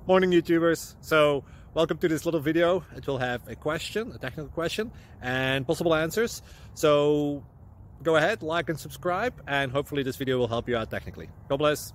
Morning YouTubers. So welcome to this little video. It will have a question, a technical question, and possible answers. So go ahead, like and subscribe, and hopefully this video will help you out technically. God bless.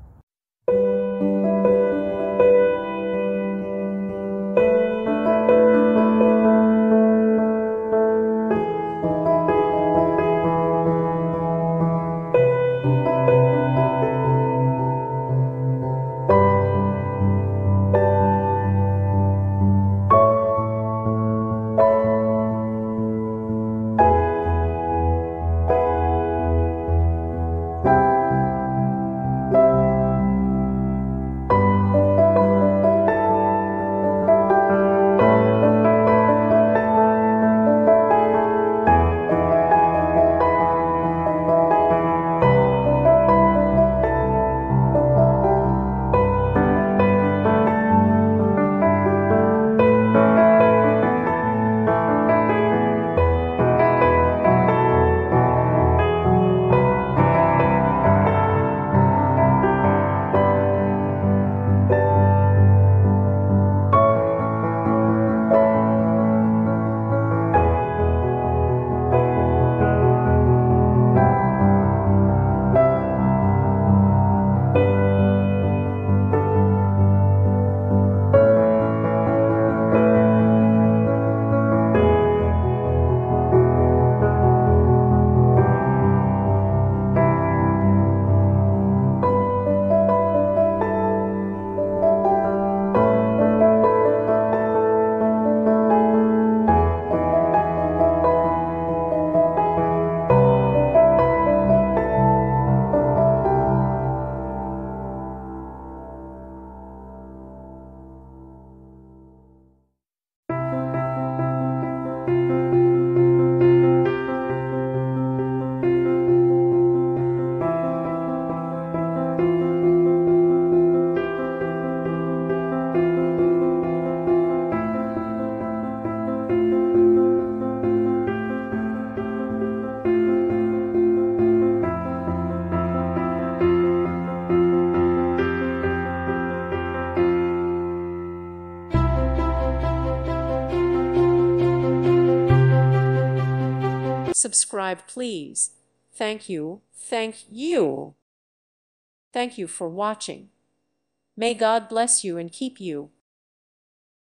Subscribe, please. Thank you. Thank you. Thank you for watching. May God bless you and keep you.